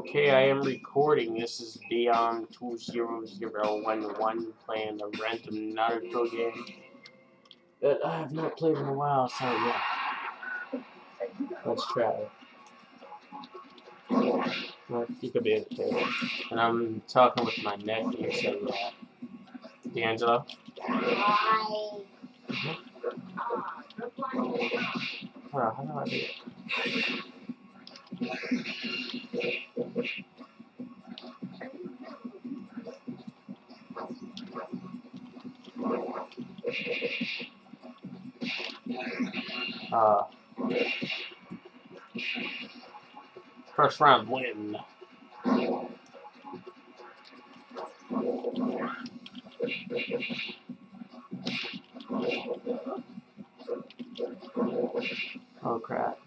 Okay, I am recording. This is Beyond2011 playing the random Naruto game that I have not played in a while, so yeah. Let's try. Well, you could be okay. And I'm talking with my nephew, so yeah. D'Angelo? Hi. Hold on, how do I do it? First round win. Oh crap.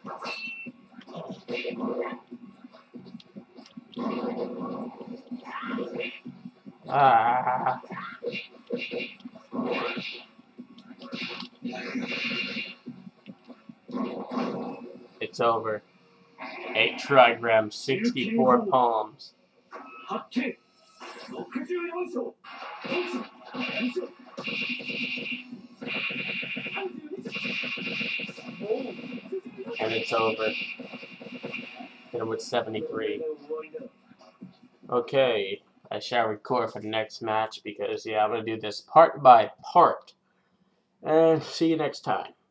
Ah. It's over. 8 trigrams, 64 palms. And it's over. Hit him with 73. Okay, I shall record for the next match because, yeah, I'm going to do this part by part. And see you next time.